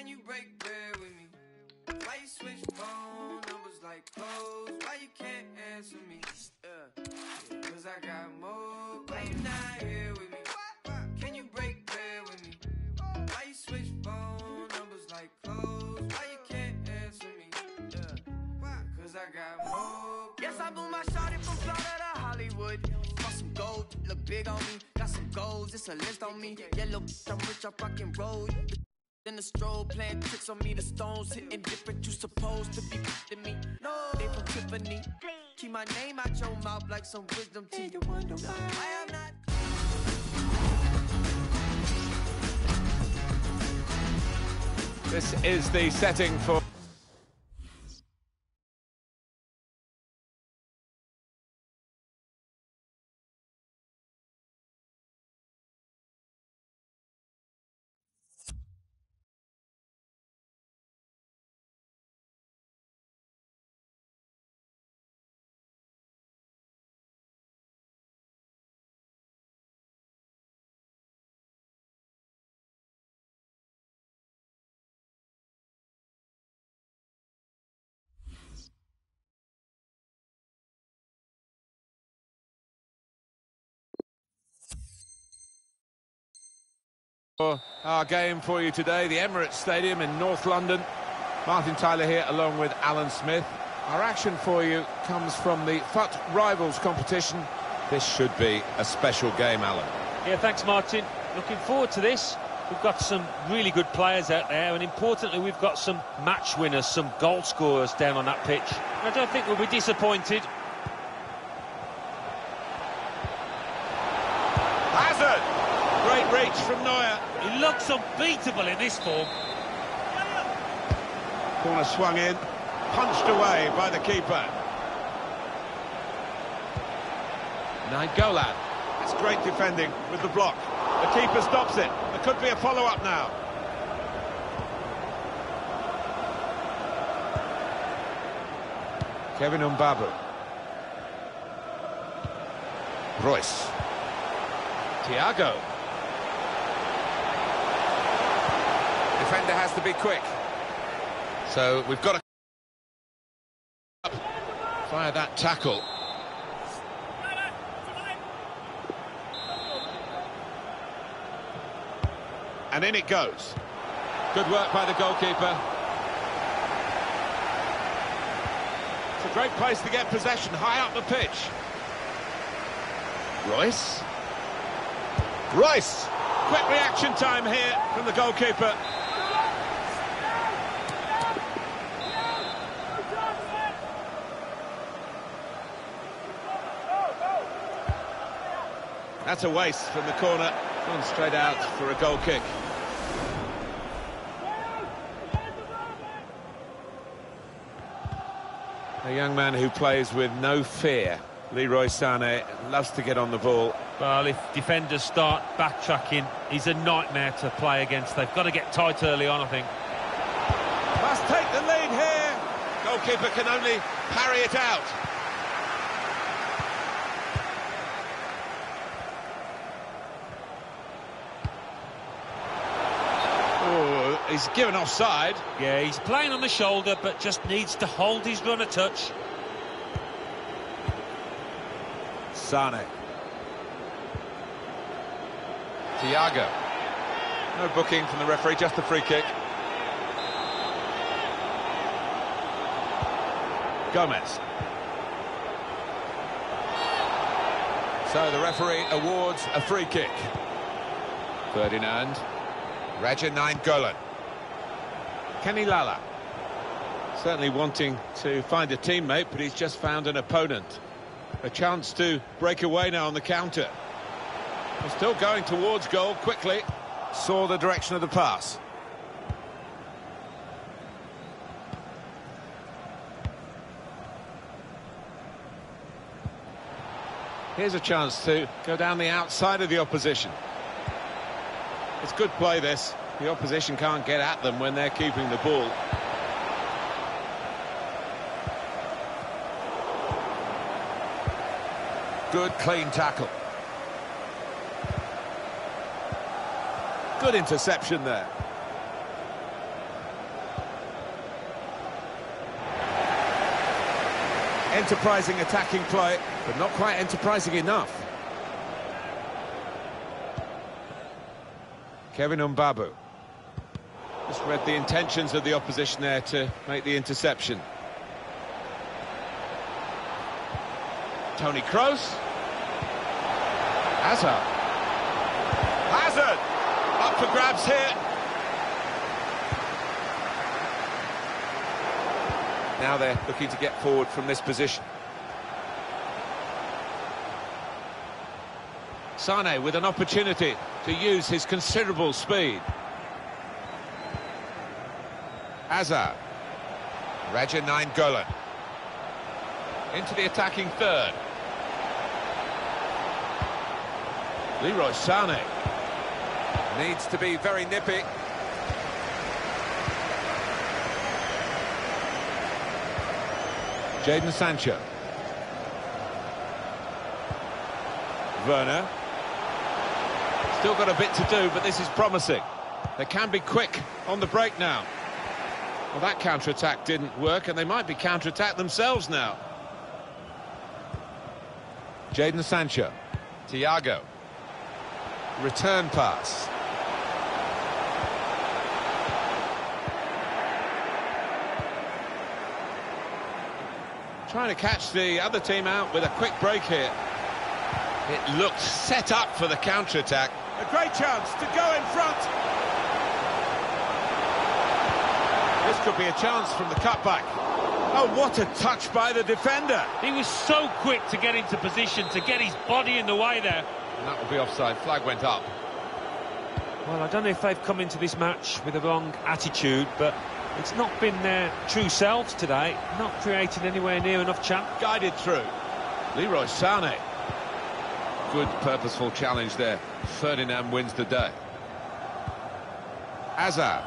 Can you break bread with me? Why you switch phone numbers like clothes? Why you can't answer me? Cause I got more. Why you not here with me? Can you break bread with me? Why you switch phone numbers like clothes? Why you can't answer me? Cause I got more. Yes, I blew my shot from Florida to Hollywood. Got some gold, look big on me. Got some goals, it's a list on me. Yellow, I'm rich, I fucking roll. Then the strobe playing tricks on me, the stones hitting different. You supposed to be with me. No, they from Tiffany. Keep my name out your mouth like some wisdom teeth. You wonder why I'm not. This is the setting for. Our game for you today, the Emirates Stadium in North London. Martin Tyler here along with Alan Smith. Our action for you comes from the FUT Rivals competition. This should be a special game, Alan. Yeah, thanks, Martin. Looking forward to this. We've got some really good players out there, and importantly, we've got some match winners, some goal scorers down on that pitch. I don't think we'll be disappointed. Hazard! Great reach from Neuer. He looks unbeatable in this form. Corner swung in, punched away by the keeper. Nainggolan. That's great defending with the block. The keeper stops it. There could be a follow-up now. Kevin Mbabu. Royce. Thiago. Defender has to be quick. So we've got to fire that tackle. And in it goes. Good work by the goalkeeper. It's a great place to get possession, high up the pitch. Royce. Royce! Quick reaction time here from the goalkeeper. That's a waste from the corner. Gone straight out for a goal kick. A young man who plays with no fear. Leroy Sané loves to get on the ball. Well, if defenders start backtracking, he's a nightmare to play against. They've got to get tight early on, I think. Must take the lead here. Goalkeeper can only parry it out. Oh, he's given offside. Yeah, he's playing on the shoulder, but just needs to hold his run a touch. Sané. Thiago. No booking from the referee, just a free kick. Gomez. So the referee awards a free kick. Ferdinand. Radja Nainggolan. Kenny Lala. Certainly wanting to find a teammate, but he's just found an opponent. A chance to break away now on the counter. We're still going towards goal quickly. Saw the direction of the pass. Here's a chance to go down the outside of the opposition. It's good play, this. The opposition can't get at them when they're keeping the ball. Good, clean tackle. Good interception there. Enterprising attacking play, but not quite enterprising enough. Kevin Mbabu. Just read the intentions of the opposition there to make the interception. Toni Kroos. Hazard. Hazard! Up for grabs here. Now they're looking to get forward from this position. Sane with an opportunity to use his considerable speed. Hazard. Raja Nainggolan. Into the attacking third. Leroy Sane. Needs to be very nippy. Jadon Sancho. Werner. Still got a bit to do, but this is promising. They can be quick on the break now. Well, that counter-attack didn't work, and they might be counter-attacked themselves now. Jadon Sancho. Thiago. Return pass. Trying to catch the other team out with a quick break here. It looked set up for the counter-attack. A great chance to go in front. This could be a chance from the cutback. Oh, what a touch by the defender. He was so quick to get into position, to get his body in the way there. And that will be offside. Flag went up. Well, I don't know if they've come into this match with the wrong attitude, but it's not been their true selves today. Not creating anywhere near enough chance. Guided through. Leroy Sane. Good purposeful challenge there. Ferdinand wins the day. Hazard.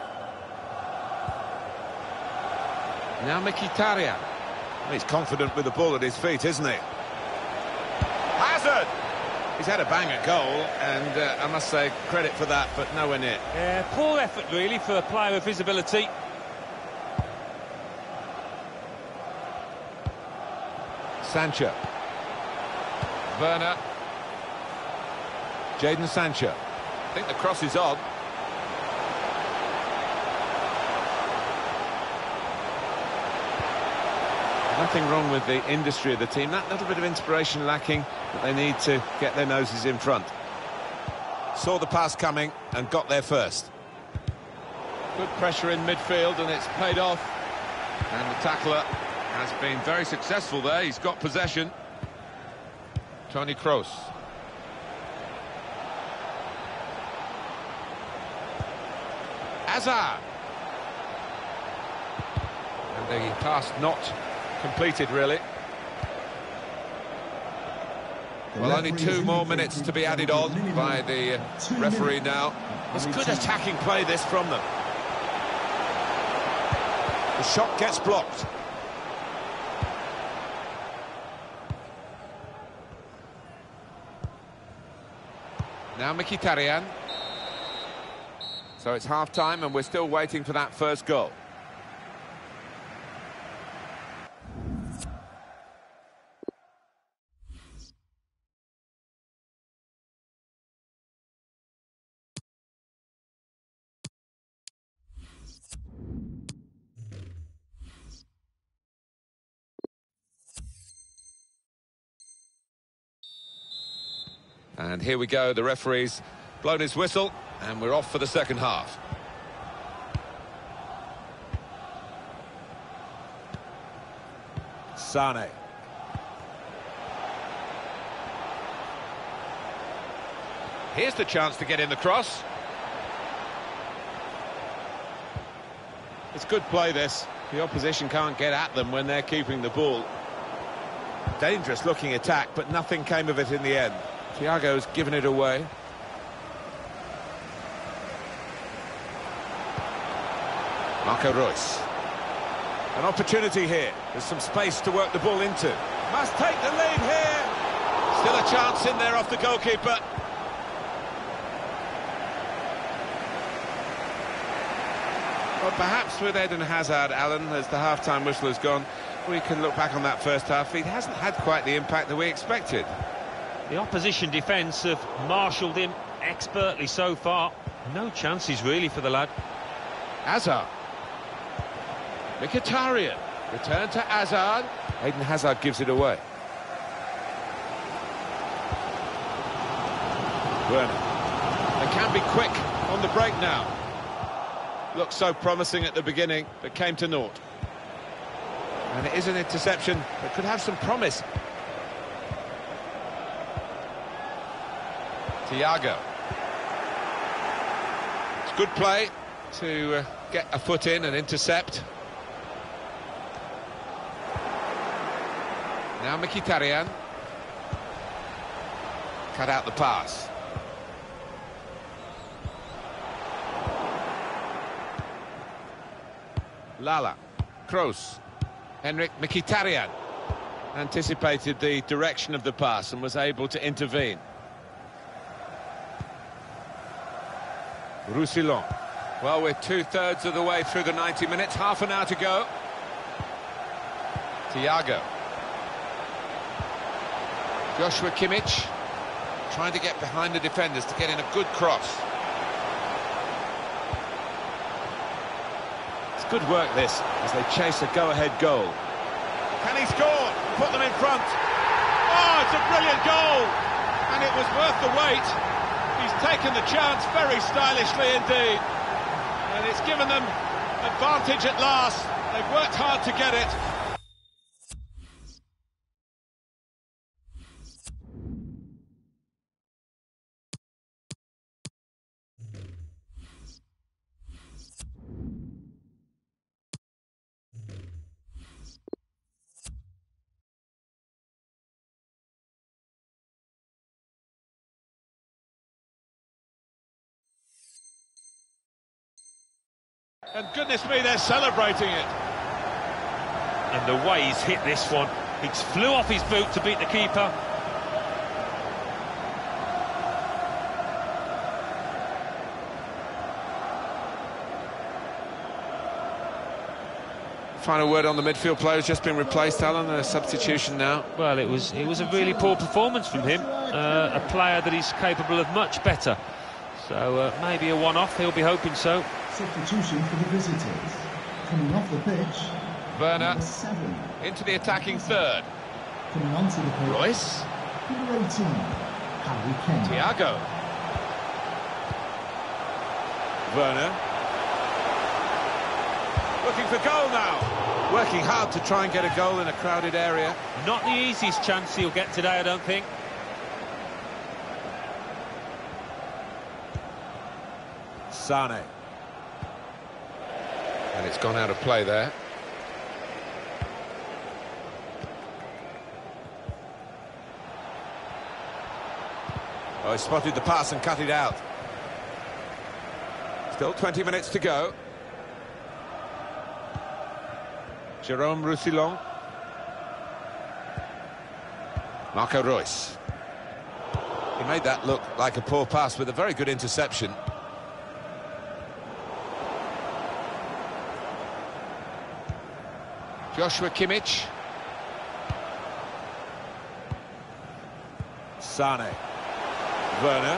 Now Mkhitaryan. Well, he's confident with the ball at his feet, isn't he? Hazard! He's had a banger goal, and I must say, credit for that, but nowhere near. Yeah, poor effort, really, for a player of his ability. Sancho. Werner. Jadon Sancho. I think the cross is on. Nothing wrong with the industry of the team. That little bit of inspiration lacking, but they need to get their noses in front. Saw the pass coming and got there first. Good pressure in midfield, and it's paid off. And the tackler has been very successful there. He's got possession. Toni Kroos. Hazard. And the pass not completed, really. Well, only 2 more minutes to be added on by the referee now. It's good attacking play, this, from them. The shot gets blocked. Now Mkhitaryan. So it's half-time and we're still waiting for that first goal. And here we go, the referee's blown his whistle, and we're off for the second half. Sane. Here's the chance to get in the cross. It's good play, this. The opposition can't get at them when they're keeping the ball. Dangerous looking attack, but nothing came of it in the end. Thiago's given it away. Marco Reus. An opportunity here. There's some space to work the ball into. Must take the lead here. Still a chance in there off the goalkeeper. Well, perhaps with Eden Hazard, Alan, as the half-time whistle has gone, We can look back on that first half. He hasn't had quite the impact that we expected. The opposition defence have marshalled him expertly so far. No chances really for the lad. Hazard. Mkhitaryan. Return to Hazard. Eden Hazard gives it away. Werner. They can be quick on the break now. Looked so promising at the beginning, but came to naught. And it is an interception that could have some promise. Thiago. It's good play to get a foot in and intercept. Now Mkhitaryan. Cut out the pass. Lala. Kroos. Henrik Mkhitaryan anticipated the direction of the pass and was able to intervene. Roussillon. Well, we're two-thirds of the way through the 90 minutes, half an hour to go. Thiago. Joshua Kimmich trying to get behind the defenders to get in a good cross. It's good work this, as they chase a go-ahead goal. Can he score? Put them in front. Oh, it's a brilliant goal! And it was worth the wait. He's taken the chance very stylishly indeed. And it's given them advantage at last. They've worked hard to get it. And goodness me, they're celebrating it. And the way he's hit this one, he flew off his boot to beat the keeper. Final word on the midfield player has just been replaced, Alan. A substitution now. Well, it was a really poor performance from him. A player that is capable of much better. So maybe a one-off, he'll be hoping so. Substitution for the visitors. Coming off the pitch, Werner 7. into the attacking third. Coming onto the pitch, Royce. number 18, Harry Kane. Thiago. Werner. Looking for goal now. Working hard to try and get a goal in a crowded area. Not the easiest chance he'll get today, I don't think. Sane. And it's gone out of play there. Oh, he spotted the pass and cut it out. Still 20 minutes to go. Jerome Roussillon. Marco Reus. He made that look like a poor pass with a very good interception. Joshua Kimmich. Sane. Werner.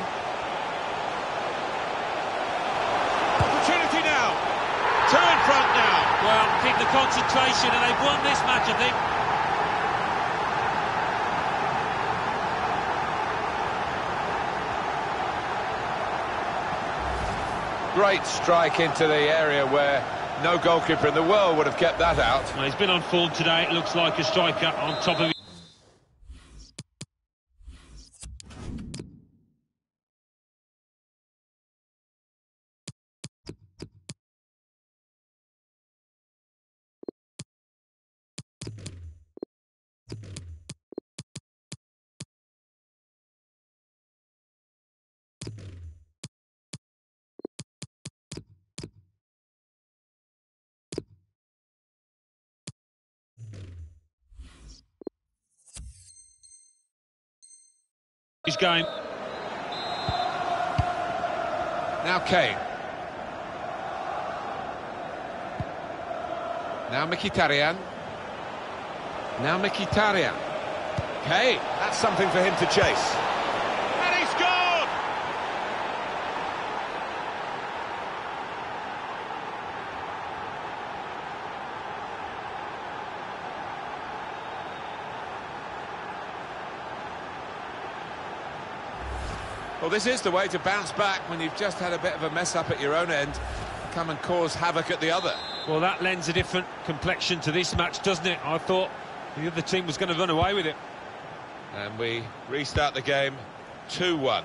Opportunity now. Two in front now. Well, keep the concentration and they've won this match, I think. Great strike into the area where no goalkeeper in the world would have kept that out. Well, he's been on form today. It looks like a striker on top of it. His game. Now Kane. Now Mkhitaryan. Now Mkhitaryan. Okay, that's something for him to chase. And he scored! Well, this is the way to bounce back when you've just had a bit of a mess up at your own end. Come and cause havoc at the other. Well, that lends a different complexion to this match, doesn't it? I thought the other team was going to run away with it. And we restart the game 2-1.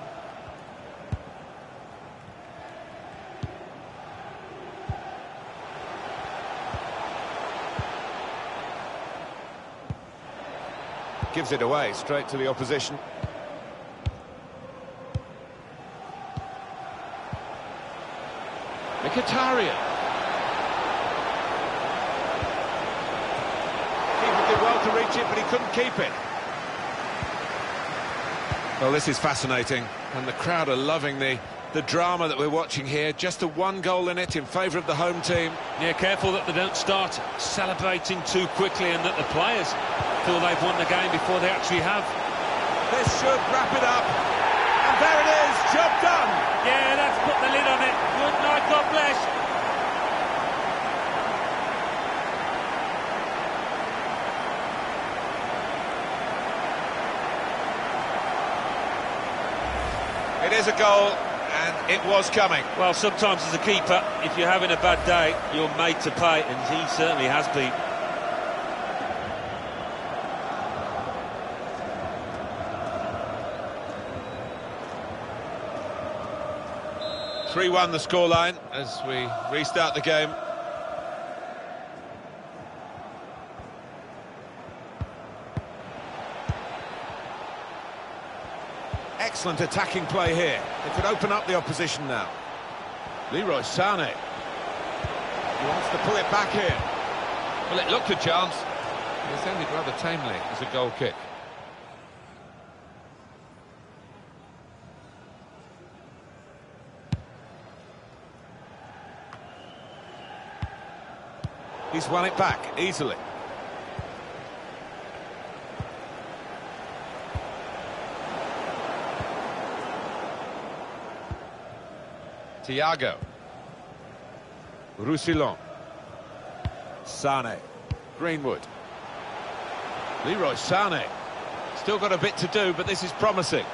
Gives it away straight to the opposition. Mkhitaryan. Keeper did well to reach it, but he couldn't keep it. Well, this is fascinating, and the crowd are loving the drama that we're watching here. Just a one goal in it in favour of the home team. Yeah, careful that they don't start celebrating too quickly and that the players feel they've won the game before they actually have. This should wrap it up. And there it is, job done. Yeah, that's put the lid on it. Good night, God bless. It is a goal, and it was coming. Well, sometimes as a keeper, if you're having a bad day, you're made to pay, and he certainly has been. (3-1) the scoreline as we restart the game. Excellent attacking play here. It could open up the opposition now. Leroy Sané. He wants to pull it back here. Well, it looked a chance. It's ended rather tamely as a goal kick. He's won it back easily. Thiago. Roussillon. Sané. Greenwood. Leroy Sané. Still got a bit to do, but this is promising.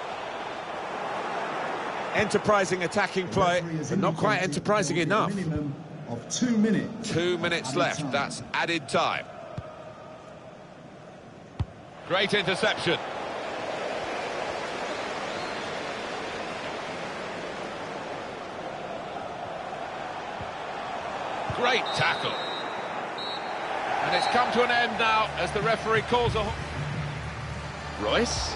Enterprising attacking play, but not quite enterprising enough. Minimum of 2 minutes. 2 minutes left, time. that's added time. Great interception. Great tackle. And it's come to an end now as the referee calls a... Royce.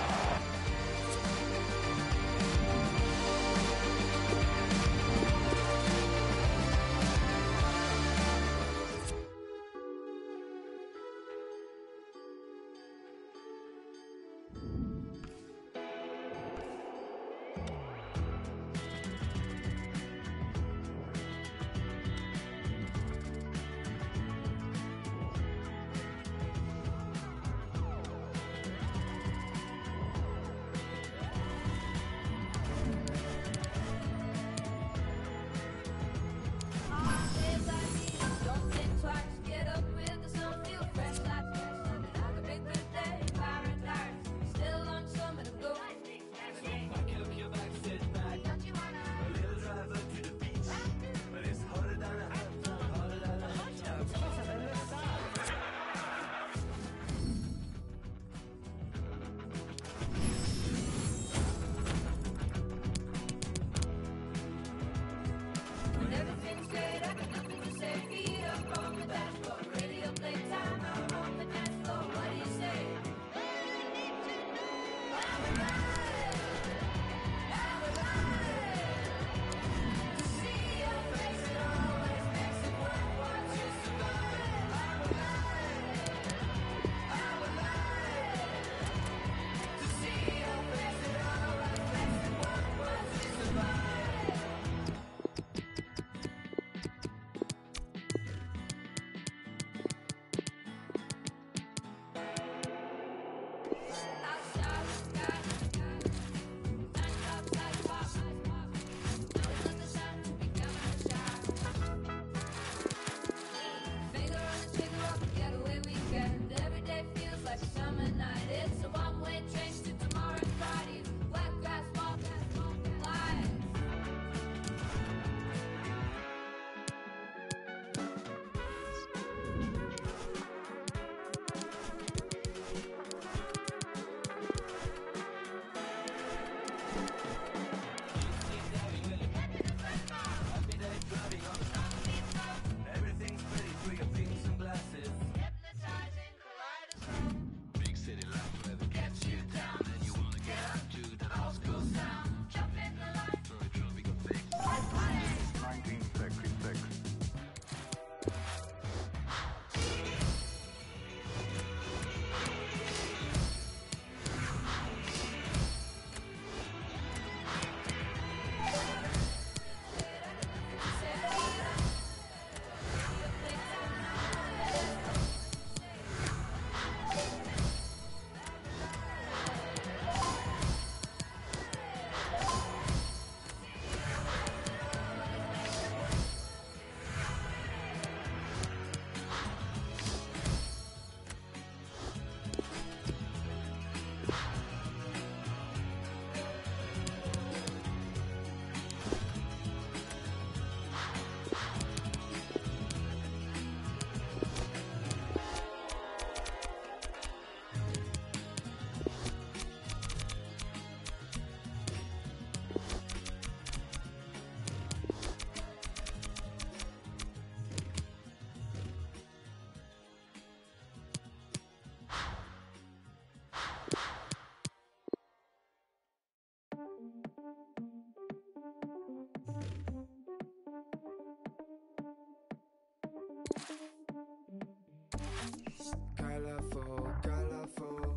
Colorful, colorful,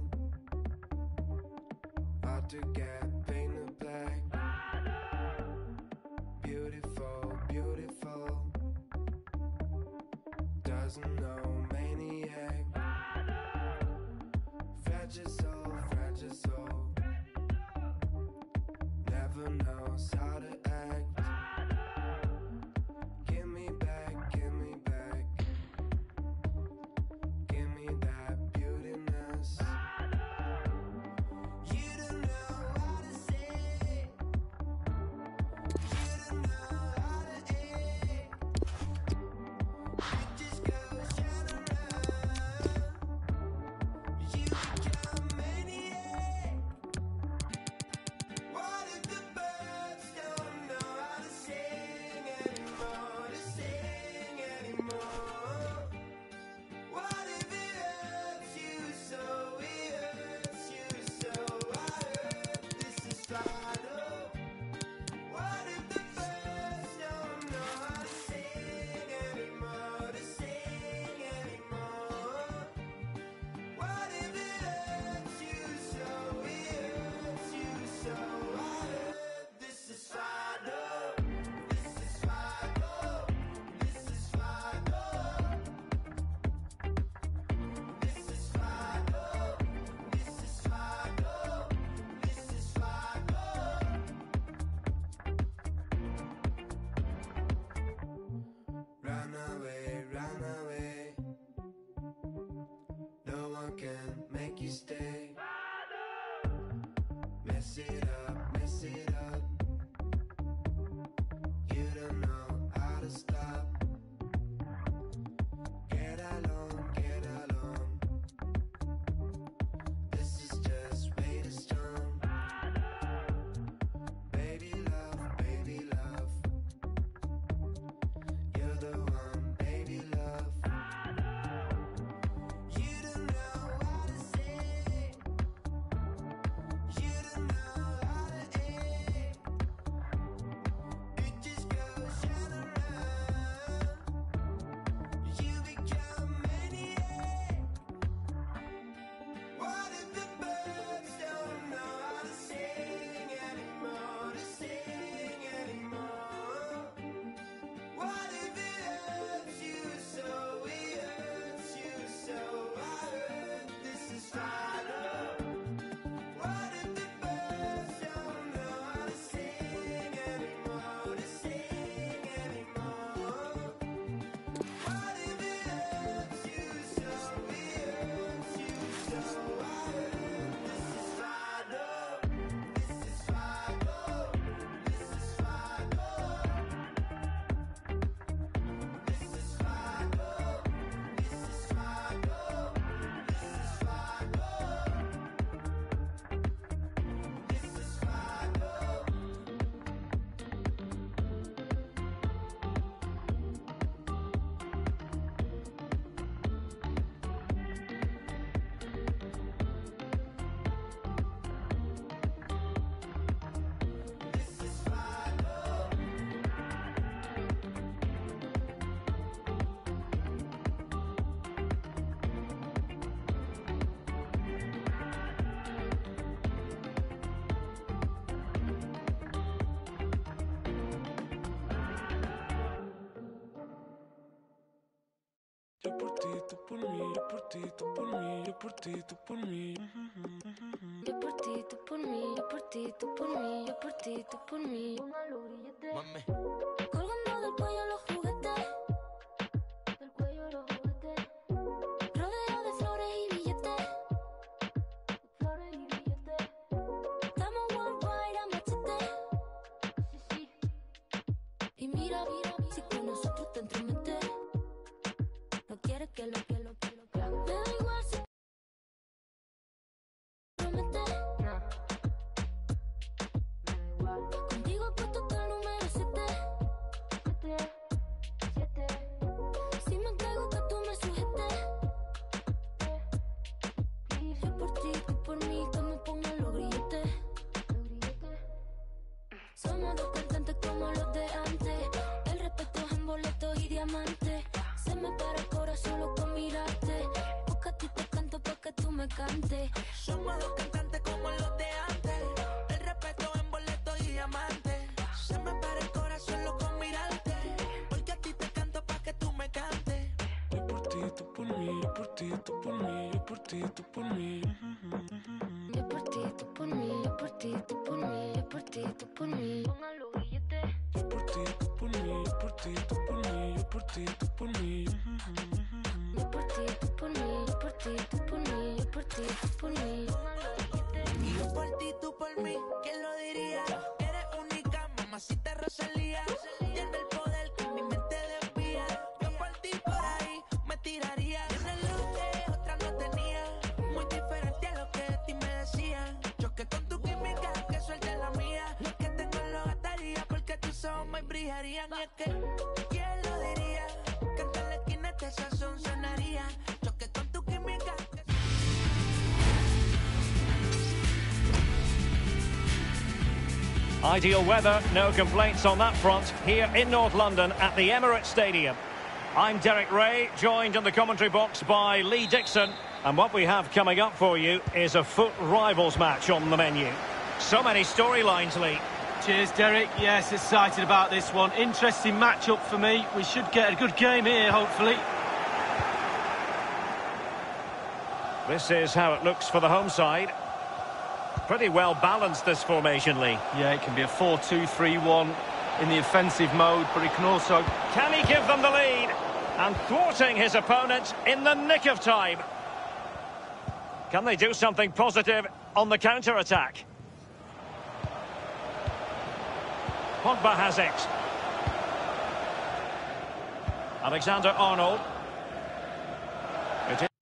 hard to get painted black. Beautiful, beautiful, doesn't know maniac. Fragile soul, never knows how to act. Give me back, give me back, give me that beautiness. You don't know how to say, you don't know how to act. You just go shout around, you become maniac. What if the birds don't know how to sing anymore, to sing anymore? What if it hurts you so, it hurts you so? I heard this is final. What if the birds don't know how to sing anymore, to sing anymore? What if it hurts you so, it hurts you so? I heard this is final. This is final. This is final. This is final. This is final. This is final. Run away, run away. No one can make you stay. Mess it up, mess it up. You don't know how to stop. Get along, get along. This is just way too strong. Baby love, you're the one, baby love. You don't know how to say, you don't know how to act. It just goes shout around, you become maniac. What if the birds don't know how to sing anymore, to sing anymore? What if it hurts you so, it hurts you so? I heard this is final. What if the birds don't know how to sing anymore, to sing anymore? What if it hurts you so, it hurts you so? I heard this is final. This is final. This is final. This is final. This is final. This is final. This is final. This is final. Yo por ti, tú por mí, yo por ti, tú por mí, yo por ti, tú por mí. Yo por ti, tú por mí, yo por ti, tú por mí, yo por ti, tú por mí. Mami. Colgando del cuello los juguetes, del cuello los juguetes. Rodeado de flores y billetes, flores y billetes. Estamos worldwide a machete, sí, sí. Y mira, si con nosotros te entromete, no quieres que lo. Me da igual si promete. Contigo puesto hasta el número 7. Si me entrego que tú me sujetes. Yo por ti, tú por mí, que me pongan los grilletes. Somos dos cantantes como los de antes. El respeto es en boletos y diamantes. Se me para me cante. Somos dos cantantes como los de antes. El respeto en boleto y diamante. Se me para el corazón loco mirarte. Porque a ti te canto pa' que tú me cantes. Yo por ti, tú por mí, yo por ti, tú por mí, yo por ti, tú por mí. Yo por ti, tú por mí, yo por ti, tú por mí, yo por ti, tú por mí. Pongan los billetes. Yo por ti, tú por mí, yo por ti, tú por mí, yo por ti, tú por mí. Yo por ti, tú por mí, yo por ti, tú por mí, yo por ti, tú por mí. Pongan los billetes. Y yo por ti, tú por mí, ¿quién lo diría? Eres única, mamacita Rosalía. Tienes el poder que mi mente desvía. Yo por ti por ahí me tiraría. Tienes lo que otra no tenía. Muy diferente a lo que de ti me decían. Choque con tu química, que suelte la mía. Lo que tengo lo gastaría porque tus ojos me brillarían. Y es que, ¿quién lo diría? Que en la esquina este sazón sonaría. Choque con tu química. Ideal weather, no complaints on that front, here in North London at the Emirates Stadium. I'm Derek Ray, joined in the commentary box by Lee Dixon. And what we have coming up for you is a foot rivals match on the menu. So many storylines, Lee. Cheers, Derek. Yes, excited about this one. Interesting matchup for me. We should get a good game here, hopefully. This is how it looks for the home side. Pretty well balanced, this formation, Lee. Yeah, it can be a 4-2-3-1 in the offensive mode, but it can also... Can he give them the lead? And thwarting his opponent in the nick of time. Can they do something positive on the counter-attack? Pogba has it. Alexander-Arnold. It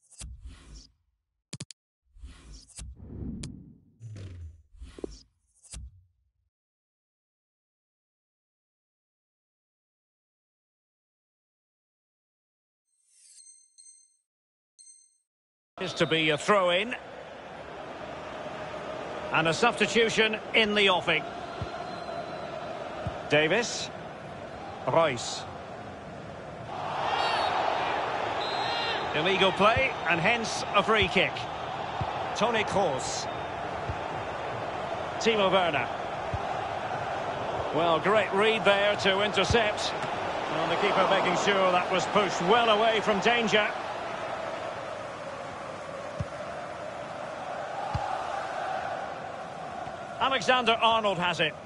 is to be a throw-in. And a substitution in the offing. Davis. Royce. Illegal play, and hence a free kick. Toni Kroos. Timo Werner. Well, great read there to intercept. And the keeper making sure that was pushed well away from danger. Alexander-Arnold has it.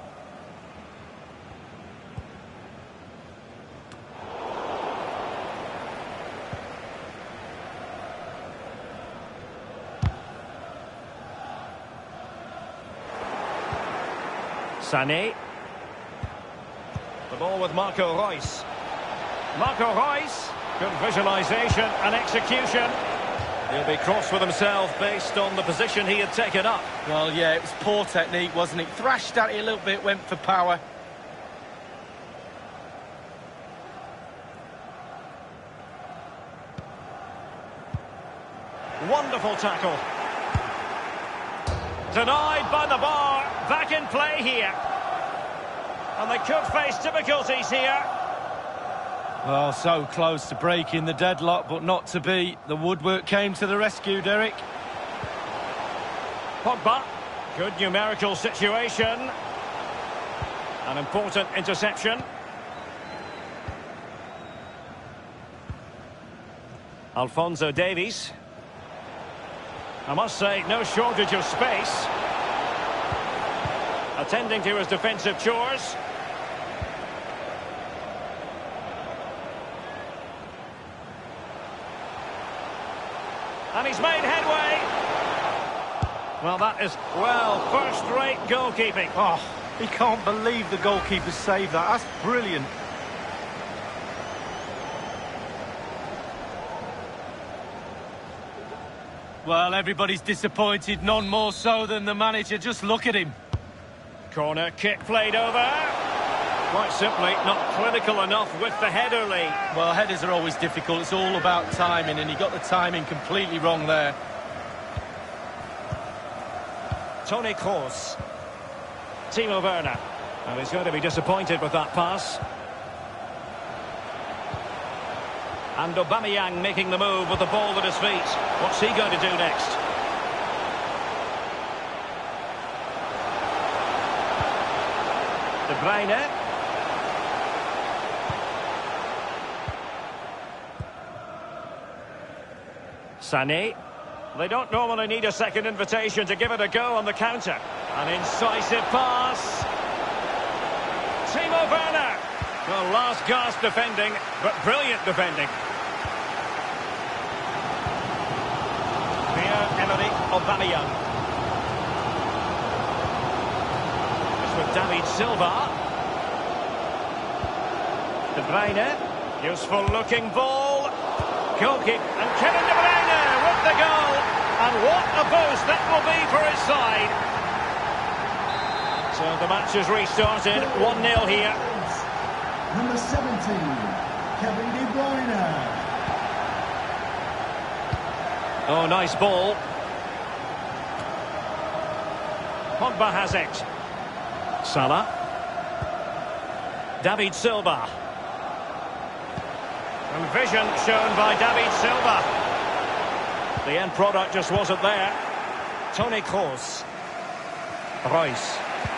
Sané. The ball with Marco Reus. Marco Reus. Good visualisation and execution. He'll be cross with himself based on the position he had taken up. Well, yeah, it was poor technique, wasn't it? Thrashed at it a little bit, went for power. Wonderful tackle. Denied by the bar. Back in play here. And they could face difficulties here. Well, so close to breaking the deadlock, but not to be. The woodwork came to the rescue, Derek. Pogba. Good numerical situation. An important interception. Alphonso Davies. I must say, no shortage of space. Attending to his defensive chores. And he's made headway. Well, that is, well, first-rate goalkeeping. Oh, he can't believe the goalkeeper saved that. That's brilliant. Well, everybody's disappointed, none more so than the manager. Just look at him. Corner kick played over. Quite simply, not clinical enough with the header, Lee. Well, headers are always difficult. It's all about timing, and he got the timing completely wrong there. Toni Kroos. Timo Werner. And he's going to be disappointed with that pass. And Aubameyang making the move with the ball at his feet. What's he going to do next? De Bruyne. Sané. They don't normally need a second invitation to give it a go on the counter. An incisive pass. Timo Werner. Well, last gasp defending, but brilliant defending. Pierre-Emerick Aubameyang. This with David Silva. De Bruyne. Useful looking ball. Goal kick. And Kevin De Bruyne with the goal. And what a boost that will be for his side. So the match has restarted. 1-0 here. Number 17, Kevin De Bruyne. Oh, nice ball. Pogba has it. Salah. David Silva. And vision shown by David Silva. The end product just wasn't there. Toni Kroos. Reus.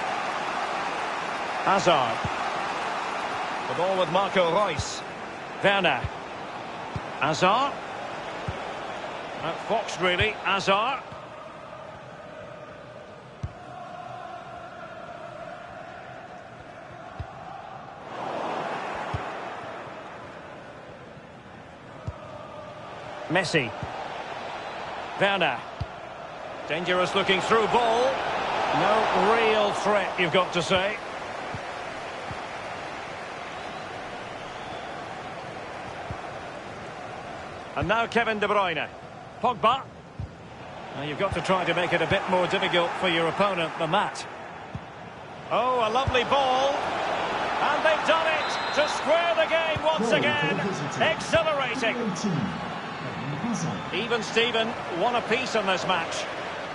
Hazard. The ball with Marco Reus. Werner. Hazard. Outfoxed really, Hazard. Messi. Werner. Dangerous looking through ball. No real threat, you've got to say. And now Kevin De Bruyne. Pogba. Now you've got to try to make it a bit more difficult for your opponent than that. Oh, a lovely ball. And they've done it to square the game once again. Exhilarating. Even Steven, one apiece on this match.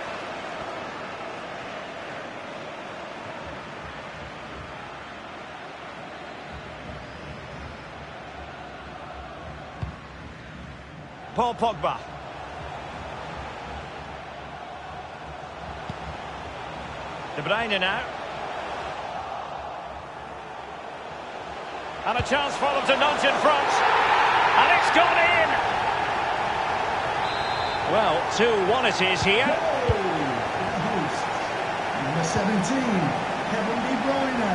Paul Pogba. De Bruyne now. And a chance for them to nudge in front. And it's gone in. Well, 2-1 it is here. Number 17, Kevin De Bruyne.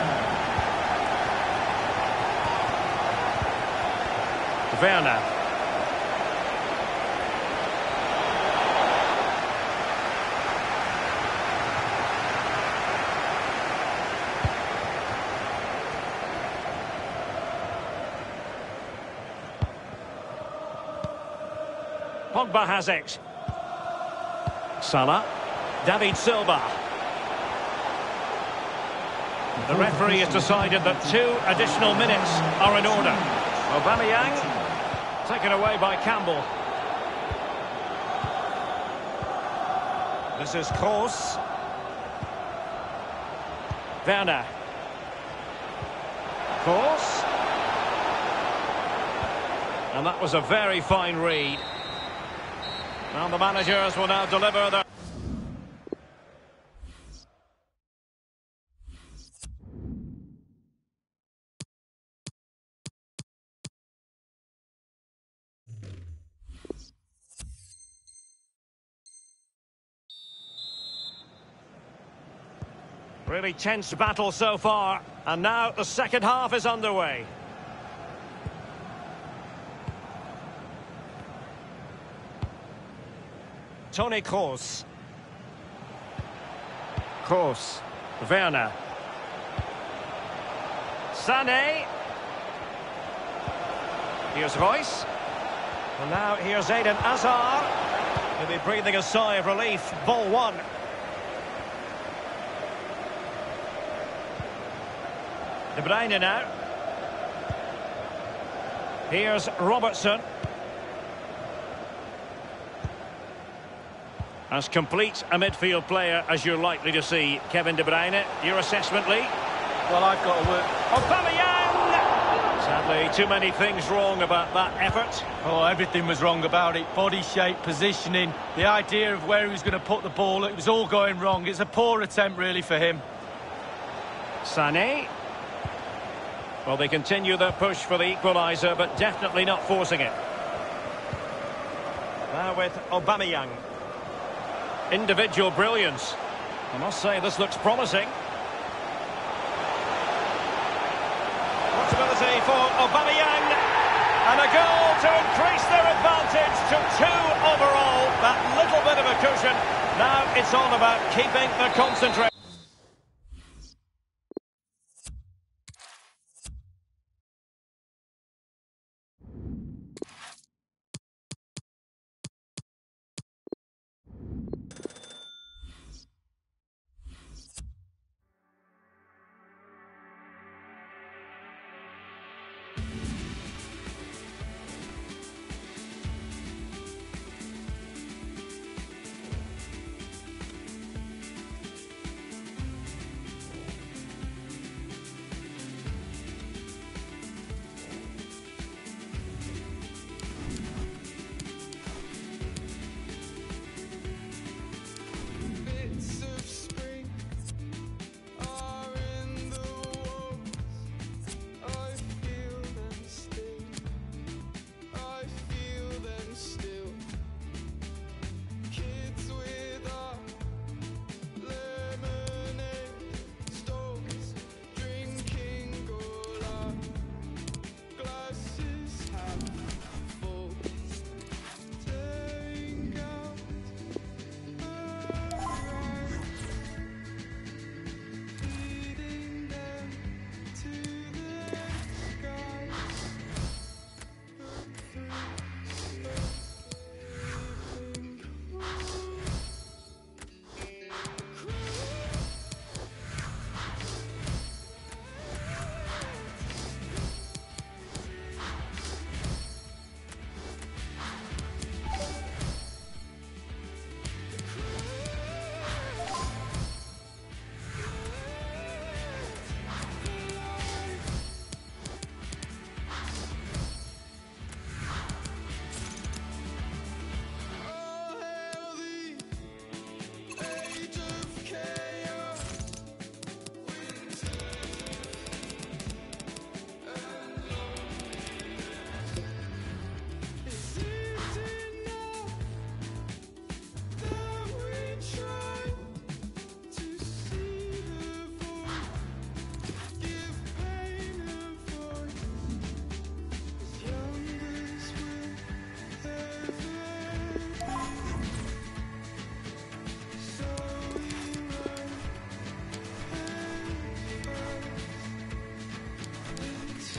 Werner. Pogba has it. Salah. David Silva. The referee has decided that 2 additional minutes are in order. Aubameyang taken away by Campbell. This is Kroos. Werner. Kroos. And that was a very fine read. Well, the managers will now deliver their... Really tense battle so far, and now the second half is underway. Toni Kroos. Kroos. Werner. Sané. Here's Reus. And now here's Eden Hazard. He'll be breathing a sigh of relief. Ball one. De Bruyne now. Here's Robertson. As complete a midfield player as you're likely to see, Kevin De Bruyne. Your assessment, Lee? Well, I've got to work. Aubameyang! Sadly Obviously, too many things wrong about that effort. Oh, everything was wrong about it. Body shape, positioning, the idea of where he was going to put the ball, it was all going wrong. It's a poor attempt, really, for him. Sané. Well, they continue their push for the equaliser, but definitely not forcing it. Now with Aubameyang. Individual brilliance. I must say, this looks promising. Possibility for Aubameyang. And a goal to increase their advantage to 2 overall. That little bit of a cushion. Now it's all about keeping the concentration. Bits of spring are in the walls. I feel them still. I feel them still. Kids with our lemonade stalls, drinking all our glasses half full, staring out. Feeding them to the skies. All hail the age of chaos. Winter and loneliness. Is it enough that we try to see the void, give pain a voice, as young as we'll ever be? So we run into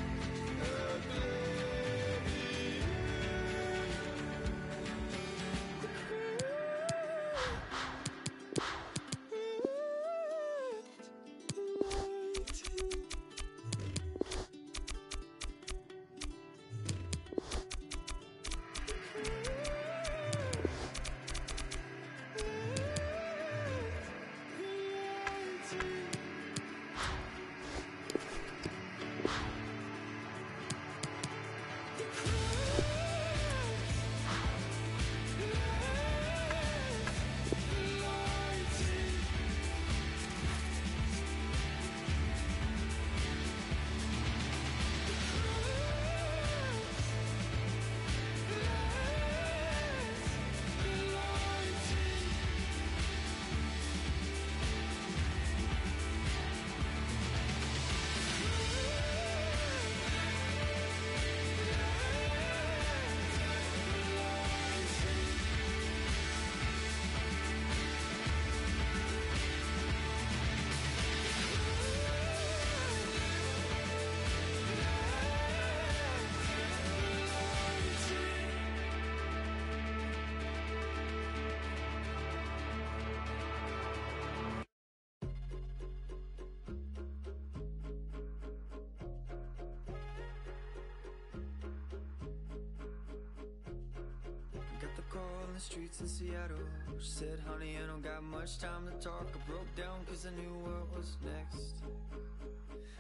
got the call in the streets in Seattle. She said, honey, I don't got much time to talk. I broke down cause I knew what was next.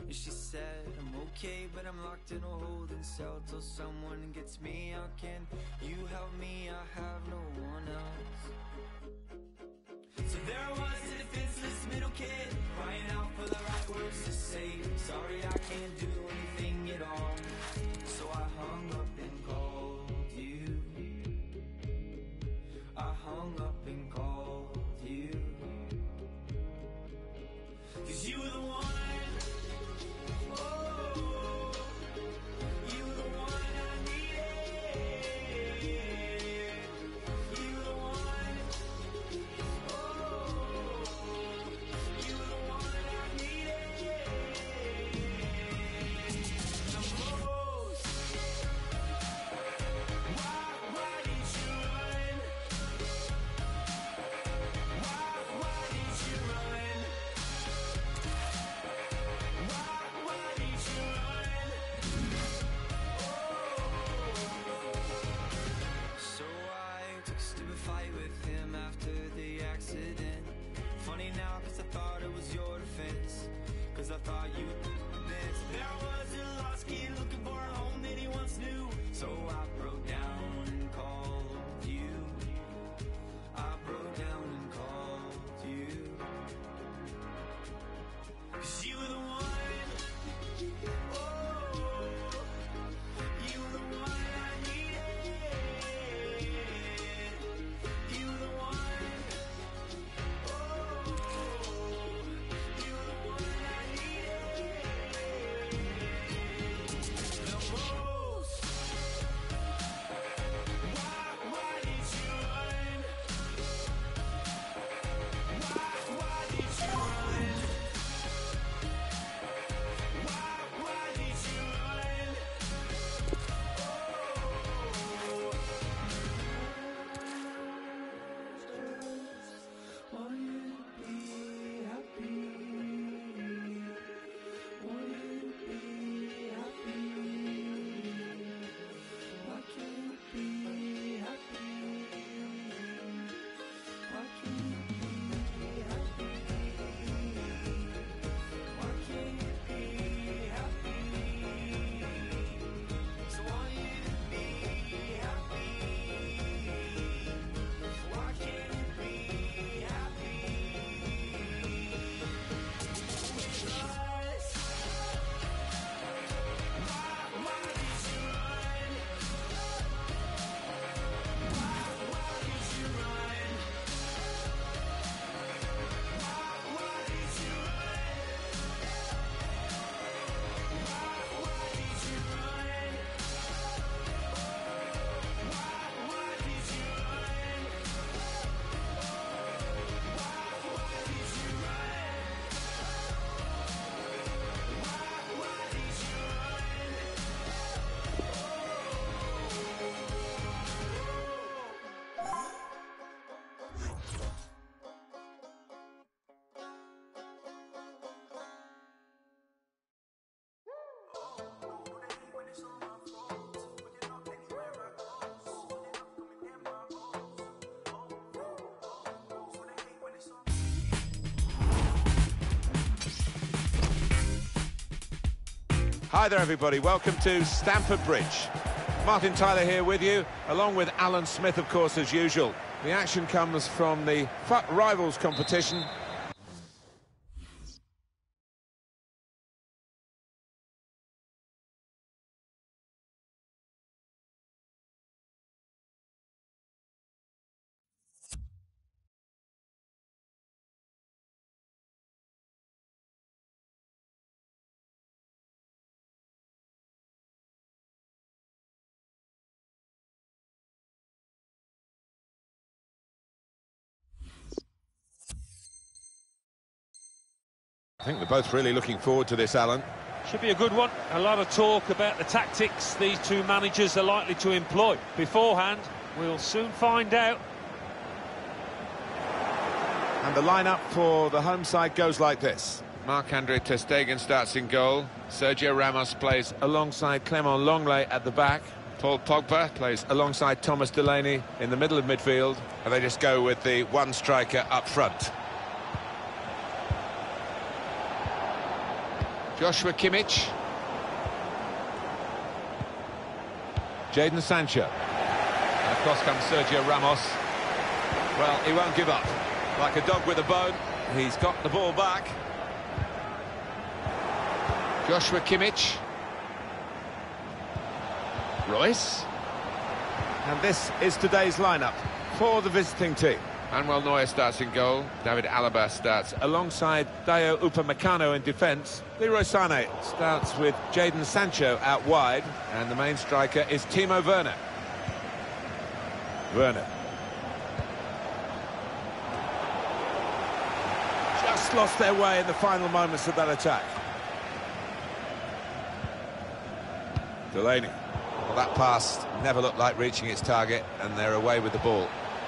And she said, I'm okay, but I'm locked in a holding cell till someone gets me out. Can you help me? I have no one else. So there I was, a defenseless middle kid, crying out for the right words to say. Sorry, I can't do anything at all. So I hung up and called you. I hung up and called you. 'Cause you were the one. Oh, you were the one I needed. You were the one. You were the one I needed the most. Why did you run? Why did you run? Why did you run? So I took a stupid fight with him after the accident. Funny now, 'cause I thought it was your defense. 'Cause I thought you this. There was a lost kid looking for a home that he once knew. So I broke down and called you. I broke down and called you. 'Cause you were the one. Oh, you were the one I needed. You were the one. Oh, you were the one I needed the most. Why did you run? Why did you run? Why did you run? Want you to be happy. Want you to be happy. Why can't you be happy? Why can't you be happy? Why can't you be happy? So want you to be happy. Why can't you be happy with us? Why did you run? Why did you run? Why did you run? Why did you run? Why did you run? Why did you run? Why did you Hi there, everybody. Welcome to Stamford Bridge. Martin Tyler here with you, along with Alan Smith, of course, as usual. The action comes from the FUT Rivals competition. I think we're both really looking forward to this, Alan. Should be a good one. A lot of talk about the tactics these two managers are likely to employ. Beforehand, we'll soon find out. And the lineup for the home side goes like this. Marc-Andre ter Stegen starts in goal. Sergio Ramos plays alongside Clement Lenglet at the back. Paul Pogba plays alongside Thomas Delaney in the middle of midfield. And they just go with the one striker up front. Joshua Kimmich. Jadon Sancho. And across comes Sergio Ramos. Well, he won't give up. Like a dog with a bone, he's got the ball back. Joshua Kimmich. Royce. And this is today's lineup for the visiting team. Manuel Neuer starts in goal. David Alaba starts alongside Dayo Upamecano in defence. Leroy Sané starts with Jadon Sancho out wide. And the main striker is Timo Werner. Werner. Just lost their way in the final moments of that attack. Delaney. Well, that pass never looked like reaching its target, and they're away with the ball.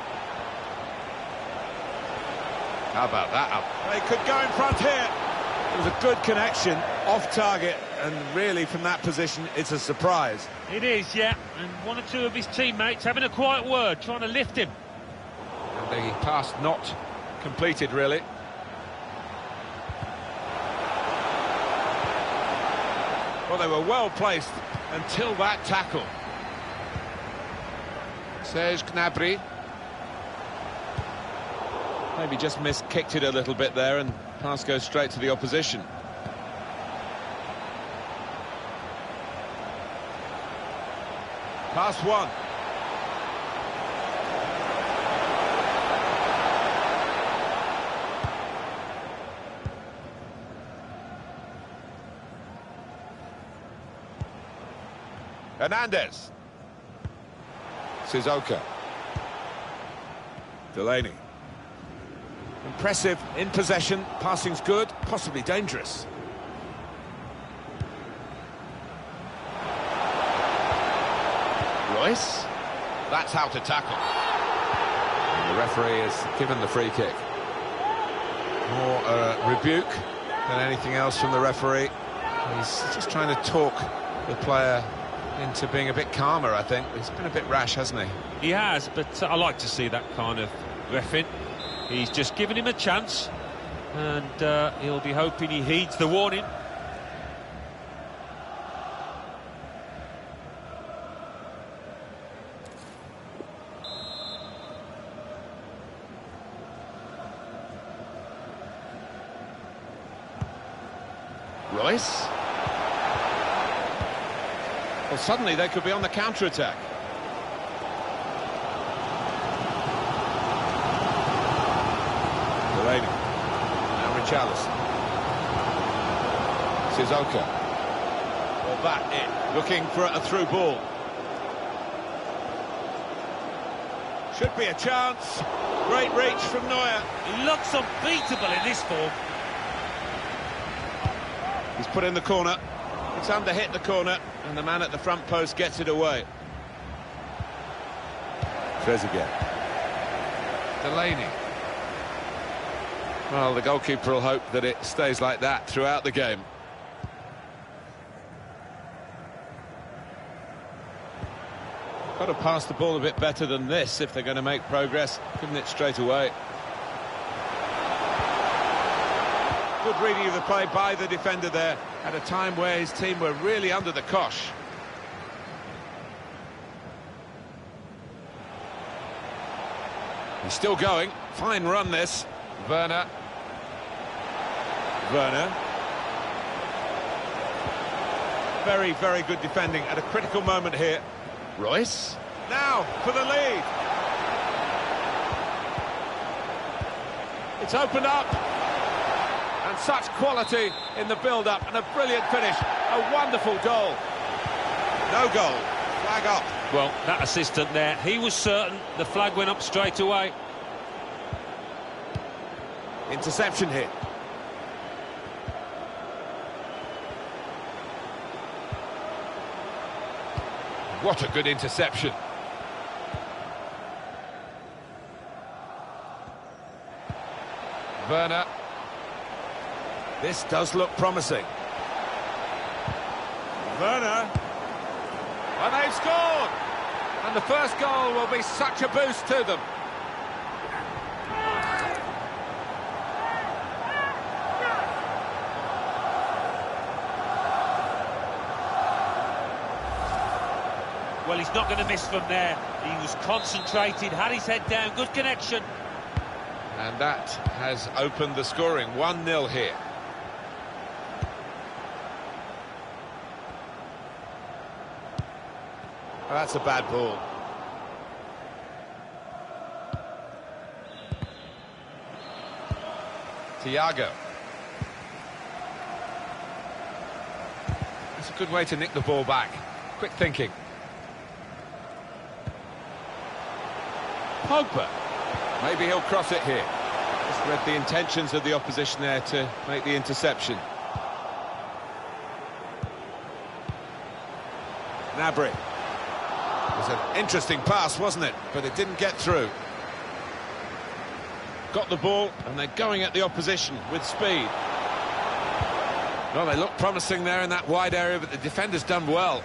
How about that? They could go in front here. It was a good connection, off target, and really from that position, it's a surprise. It is, yeah, and one or two of his teammates having a quiet word, trying to lift him. And the pass not completed, really. Well, they were well placed until that tackle. Serge Gnabry. Maybe just kicked it a little bit there, and pass goes straight to the opposition. Pass one. Hernandez. Sissoko. Delaney. Impressive in possession, passing's good, possibly dangerous. Royce. That's how to tackle. And the referee has given the free kick. More rebuke than anything else from the referee. He's just trying to talk the player into being a bit calmer, I think. He's been a bit rash, hasn't he? He has, but I like to see that kind of reffing. He's just given him a chance, and he'll be hoping he heeds the warning. Royce. Well, suddenly they could be on the counter-attack. Delaney. Now Richarlison. Sissoko. Well, that in. Looking for a through ball. Should be a chance. Great reach from Neuer. He looks unbeatable in this form. He's put in the corner. It's under hit the corner, and the man at the front post gets it away. Trezeguet. Delaney. Well, the goalkeeper will hope that it stays like that throughout the game. Got to pass the ball a bit better than this if they're going to make progress, giving it straight away. Good reading of the play by the defender there at a time where his team were really under the cosh. He's still going. Fine run this. Werner. Werner. Very, very good defending at a critical moment here. Royce. Now for the lead. It's opened up. And such quality in the build-up, and a brilliant finish. A wonderful goal. No goal. Flag up. Well, that assistant there, he was certain the flag went up straight away. Interception here. What a good interception. Werner. This does look promising. Werner. And they've scored! And the first goal will be such a boost to them. Well, he's not going to miss from there. He was concentrated, had his head down, good connection. And that has opened the scoring. 1-0 here. Oh, that's a bad ball. Thiago. That's a good way to nick the ball back. Quick thinking. Pogba. Maybe he'll cross it here. Just read the intentions of the opposition there to make the interception. Gnabry. It was an interesting pass, wasn't it? But it didn't get through. Got the ball, and they're going at the opposition with speed. Well, they look promising there in that wide area, but the defender's done well.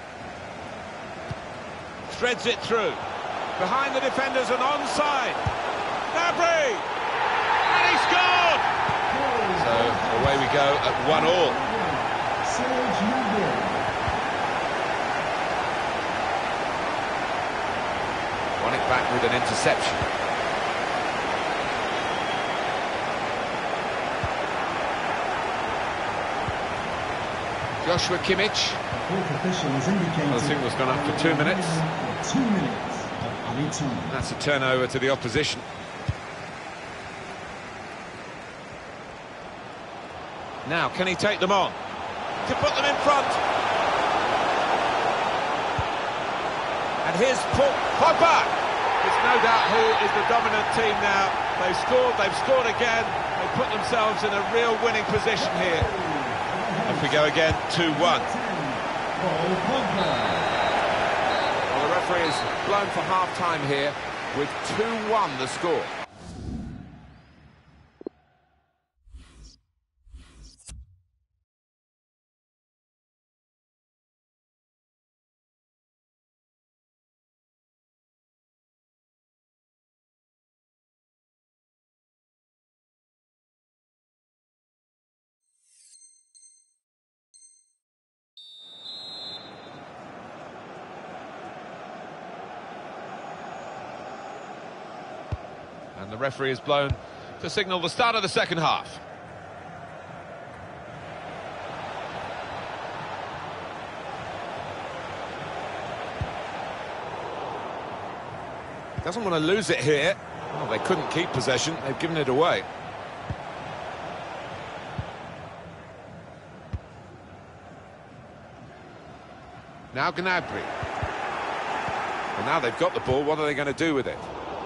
Threads it through. Behind the defenders and onside. Gnabry! And he scored! So away we go at 1-1. Serge Gnabry. Won it back with an interception. Joshua Kimmich. Fourth official has indicated The signal's gone up for 2 minutes. 2 minutes of added time. That's a turnover to the opposition. Now, can he take them on? To put them in front. And here's Pogba. There's no doubt who is the dominant team now. They've scored again. They put themselves in a real winning position here. Off we go again, 2-1. Paul Pogba. Well, the referee is blown for half-time here with 2-1 the score. And the referee is blown to signal the start of the second half. Doesn't want to lose it here. Well, they couldn't keep possession. They've given it away. Now Gnabry. And now they've got the ball. What are they going to do with it?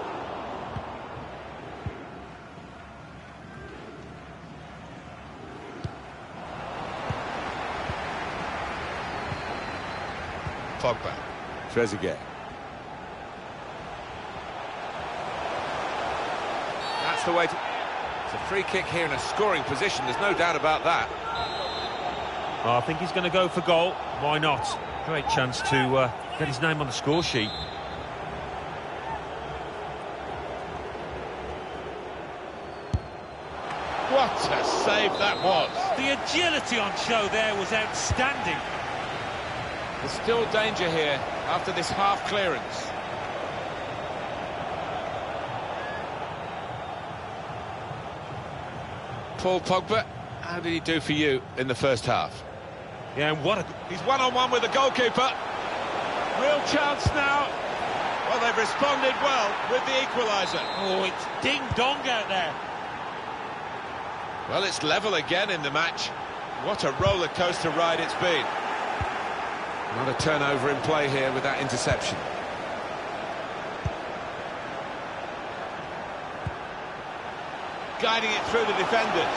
Pogba. Trezeguet. That's the way to... It's a free kick here in a scoring position, there's no doubt about that. Oh, I think he's going to go for goal. Why not? Great chance to get his name on the score sheet. What a save that was. The agility on show there was outstanding. There's still danger here after this half clearance. Paul Pogba, how did he do for you in the first half? Yeah, and what a... He's one-on-one with the goalkeeper. Real chance now. Well, they've responded well with the equaliser. Oh, it's ding-dong out there. Well, it's level again in the match. What a roller coaster ride it's been. Not a turnover in play here with that interception. Guiding it through the defenders.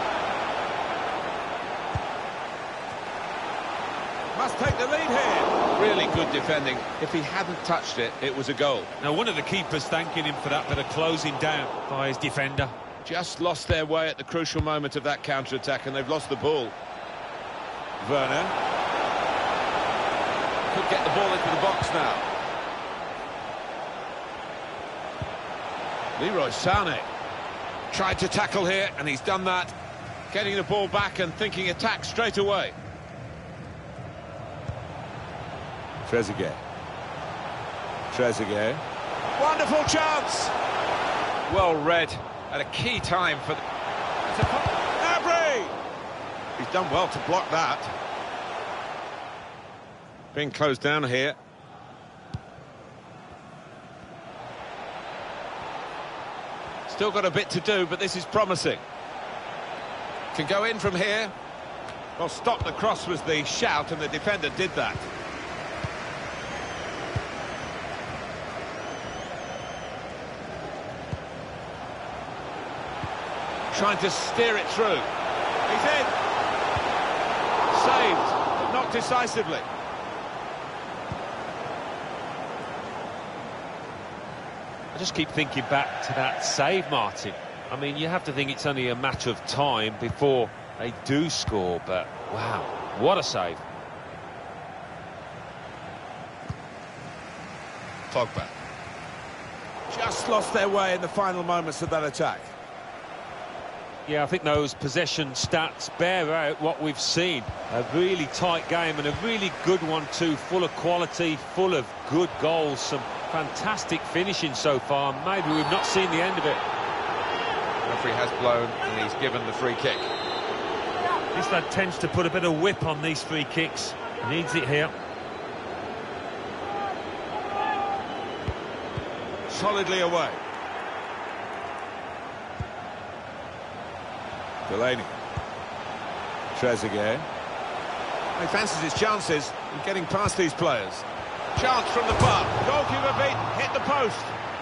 Must take the lead here. Really good defending. If he hadn't touched it, it was a goal. Now, one of the keepers thanking him for that bit of closing down by his defender. Just lost their way at the crucial moment of that counter-attack, and they've lost the ball. Werner. Could get the ball into the box now. Leroy Sané tried to tackle here, and he's done that. Getting the ball back and thinking attack straight away. Trezeguet. Trezeguet. Wonderful chance! Well read at a key time for the... Gnabry! He's done well to block that. Being closed down here. Still got a bit to do, but this is promising. Can go in from here. Well, stop the cross was the shout, and the defender did that. Trying to steer it through. He's in. Saved, but not decisively. I just keep thinking back to that save, Martin. I mean, you have to think it's only a matter of time before they do score, but wow, what a save. Pogba. Just lost their way in the final moments of that attack. Yeah, I think those possession stats bear out what we've seen. A really tight game and a really good one too, full of quality, full of good goals, some fantastic finishing so far. Maybe we've not seen the end of it. The referee has blown and he's given the free kick. This lad tends to put a bit of whip on these free kicks. Needs it here. Solidly away. Delaney. Trezeguet. He fancies his chances in getting past these players. Chance from the park. Goalkeeper beaten. Hit the post.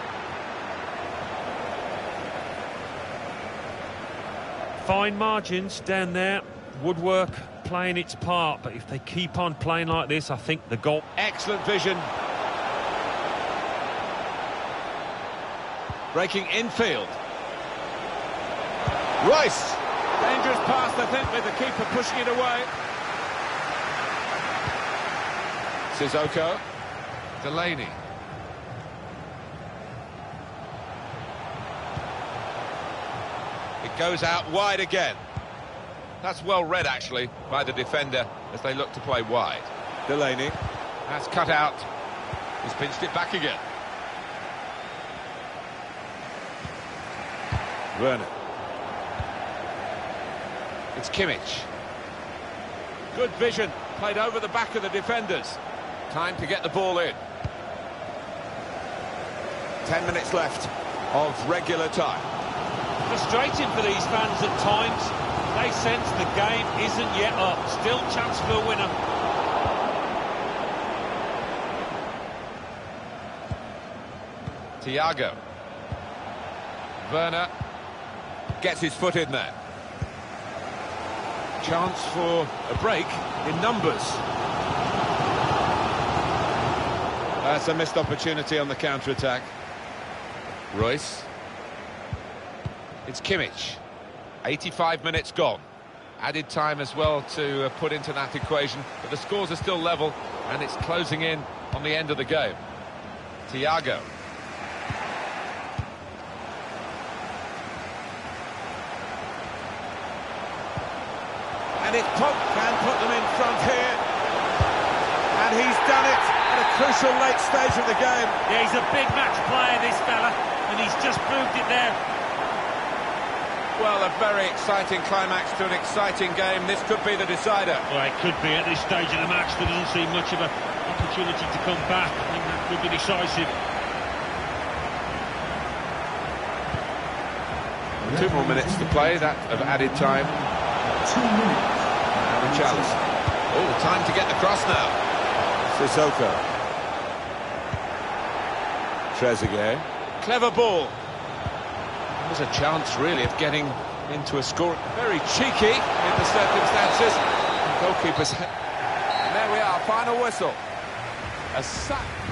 Fine margins down there. Woodwork playing its part, but if they keep on playing like this, I think the goal... Excellent vision. Breaking infield. Royce. Dangerous pass, I think, with the keeper pushing it away. Sissoko. Delaney. It goes out wide again. That's well read, actually, by the defender as they look to play wide. Delaney. That's cut out. He's pinched it back again. Werner. It's Kimmich. Good vision, played over the back of the defenders. Time to get the ball in. 10 minutes left of regular time. Frustrating for these fans at times. They sense the game isn't yet up. Still chance for a winner. Thiago. Werner gets his foot in there. Chance for a break in numbers. That's a missed opportunity on the counter-attack. Royce. It's Kimmich. 85 minutes gone. Added time as well to put into that equation, but the scores are still level and it's closing in on the end of the game. Thiago. And it can put them in front here. And he's done it at a crucial late stage of the game. Yeah, he's a big match player, this fella, and he's just proved it there. Well, a very exciting climax to an exciting game. This could be the decider. Well, it could be at this stage of the match. There doesn't seem much of an opportunity to come back. I think that could be decisive. 2 more minutes to play, that of added time. 2 minutes. And a chance. Oh, time to get the cross now. Sissoko. Trezeguet. Clever ball. There's a chance, really, of getting into a score. Very cheeky in the circumstances. Goalkeeper's... And there we are, final whistle. A sack.